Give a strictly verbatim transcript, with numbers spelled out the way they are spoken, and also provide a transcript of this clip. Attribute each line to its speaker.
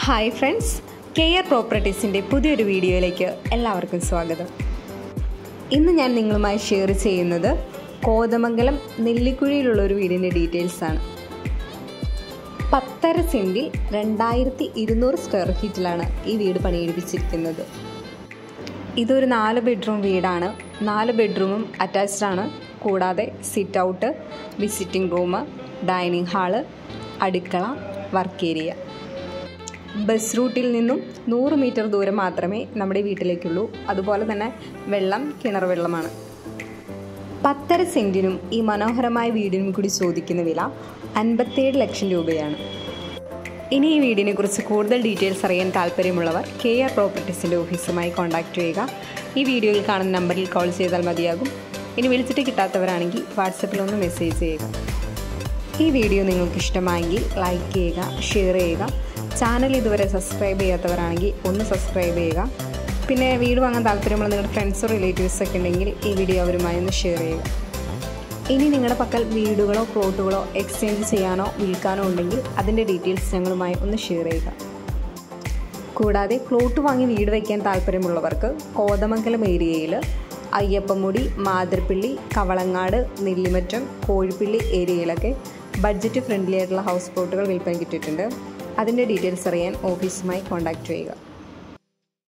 Speaker 1: Hi friends, care പ്രോപ്പർട്ടീസിൻ്റെ പുതിയൊരു വീഡിയോയിലേക്ക് എല്ലാവർക്കും സ്വാഗതം. ഇന്ന് ഞാൻ നിങ്ങളുമായി ഷെയർ ചെയ്യുന്നത് കോതമംഗലം നെല്ലിക്കുഴിയിലുള്ളൊരു വീടിൻ്റെ ഡീറ്റെയിൽസാണ്. പത്തര സെൻറ്റിൽ രണ്ടായിരത്തി ഇരുന്നൂറ് സ്ക്വയർ ഫീറ്റിലാണ് ഈ വീട് പണിയെടുപ്പിച്ചിരിക്കുന്നത്. ഇതൊരു നാല് ബെഡ്റൂം വീടാണ്. നാല് ബെഡ്റൂമും അറ്റാച്ച്ഡ് ആണ്. കൂടാതെ sit out, visiting room, dining hall, അടുക്കള, വർക്ക് ഏരിയ. ബസ് റൂട്ടിൽ നിന്നും നൂറ് മീറ്റർ ദൂരം മാത്രമേ നമ്മുടെ വീട്ടിലേക്കുള്ളൂ. അതുപോലെ തന്നെ വെള്ളം കിണർ വെള്ളമാണ്. പത്തര സെൻറ്റിനും ഈ മനോഹരമായ വീടിനും കൂടി ചോദിക്കുന്ന വില അൻപത്തേഴ് ലക്ഷം രൂപയാണ്. ഇനി ഈ വീടിനെ കുറിച്ച് കൂടുതൽ ഡീറ്റെയിൽസ് അറിയാൻ താല്പര്യമുള്ളവർ കെ ആർ പ്രോപ്പർട്ടീസിൻ്റെ ഓഫീസുമായി കോൺടാക്റ്റ് ചെയ്യുക. ഈ വീഡിയോയിൽ കാണുന്ന നമ്പറിൽ കോൾ ചെയ്താൽ മതിയാകും. ഇനി വിളിച്ചിട്ട് കിട്ടാത്തവരാണെങ്കിൽ വാട്സപ്പിലൊന്ന് മെസ്സേജ് ചെയ്യുക. ഈ വീഡിയോ നിങ്ങൾക്ക് ഇഷ്ടമായെങ്കിൽ ലൈക്ക് ചെയ്യുക, ഷെയർ ചെയ്യുക. ചാനൽ ഇതുവരെ സബ്സ്ക്രൈബ് ചെയ്യാത്തവരാണെങ്കിൽ ഒന്ന് സബ്സ്ക്രൈബ് ചെയ്യുക. പിന്നെ വീട് വാങ്ങാൻ താല്പര്യമുള്ള നിങ്ങളുടെ ഫ്രണ്ട്സോ റിലേറ്റീവ്സൊക്കെ ഉണ്ടെങ്കിൽ ഈ വീഡിയോ അവരുമായി ഒന്ന് ഷെയർ ചെയ്യുക. ഇനി നിങ്ങളുടെ പക്കൽ വീടുകളോ പ്ലോട്ടുകളോ എക്സ്ചേഞ്ച് ചെയ്യാനോ വിൽക്കാനോ ഉണ്ടെങ്കിൽ അതിൻ്റെ ഡീറ്റെയിൽസ് ഞങ്ങളുമായി ഒന്ന് ഷെയർ ചെയ്യുക. കൂടാതെ പ്ലോട്ട് വാങ്ങി വീട് വയ്ക്കാൻ താല്പര്യമുള്ളവർക്ക് കോതമംഗലം ഏരിയയിൽ അയ്യപ്പമുടി, മാതിരപ്പള്ളി, കവളങ്ങാട്, നെല്ലിമറ്റം, കോഴിപ്പള്ളി ഏരിയയിലൊക്കെ ബഡ്ജറ്റ് ഫ്രണ്ട്ലി ആയിട്ടുള്ള ഹൗസ് പ്ലോട്ടുകൾ വിൽപ്പന കിട്ടിയിട്ടുണ്ട്. അതിൻ്റെ ഡീറ്റെയിൽസ് അറിയാൻ ഓഫീസുമായി കോൺടാക്റ്റ് ചെയ്യുക.